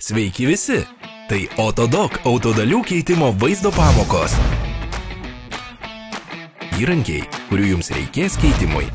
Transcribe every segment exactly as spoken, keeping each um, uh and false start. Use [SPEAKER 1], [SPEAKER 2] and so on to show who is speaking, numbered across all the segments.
[SPEAKER 1] Sveiki visi! Tai Autodoc autodalių keitimo vaizdo pamokos. Įrankiai, kurių jums reikės keitimui.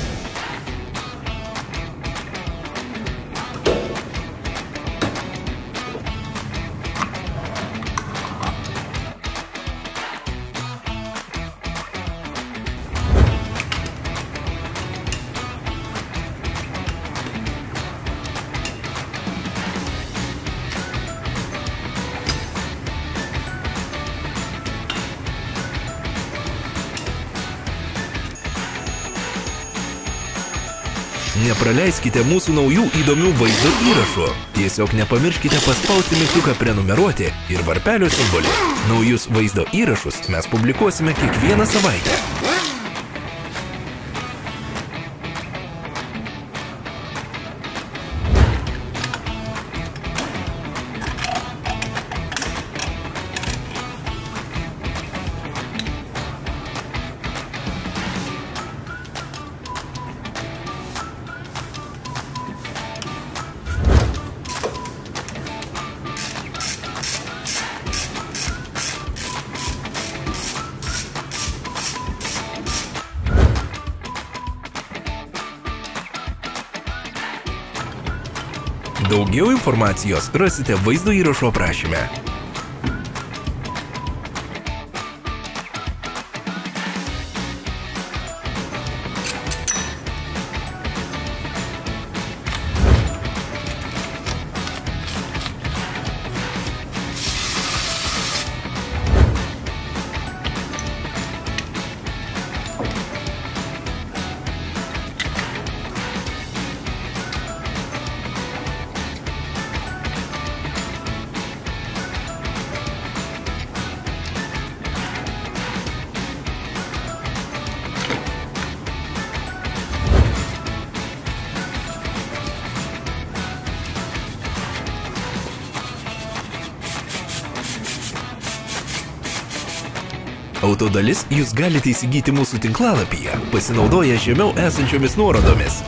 [SPEAKER 1] Nepraleiskite mūsų naujų įdomių vaizdo įrašų. Tiesiog nepamirškite paspausti mygtuką prenumeruoti ir varpelio simbolį. Naujus vaizdo įrašus mes publikuosime kiekvieną savaitę. Daugiau informacijos rasite vaizdo įrašo aprašyme. Autodalis jūs galite įsigyti mūsų tinklalapyje, pasinaudoję žemiau esančiomis nuorodomis.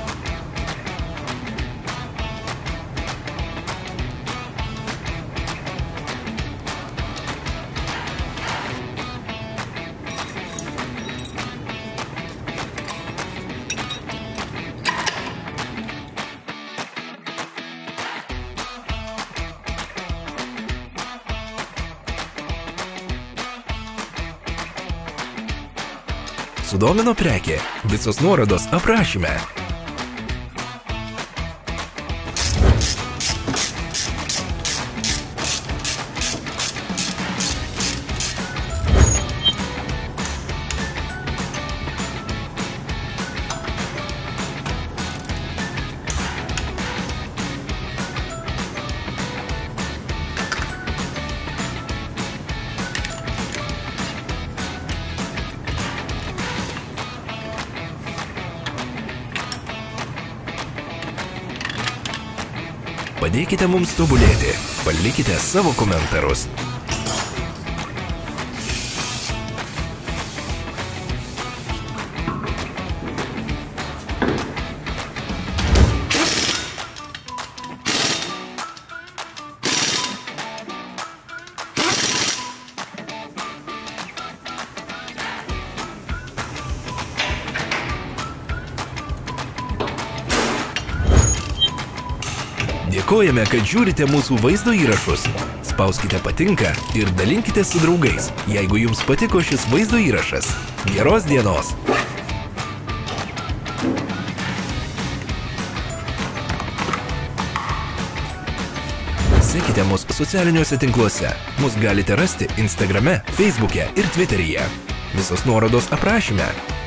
[SPEAKER 1] Sudomino prekė. Visos nuorodos aprašyme. Padėkite mums tobulėti, palikite savo komentarus. Dėkojame, kad žiūrite mūsų vaizdo įrašus. Spauskite patinka ir dalinkite su draugais, jeigu jums patiko šis vaizdo įrašas. Geros dienos! Sekite mus socialiniuose tinkluose. Mus galite rasti Instagrame, Facebook'e ir Twitter'yje. Visos nuorodos aprašyme.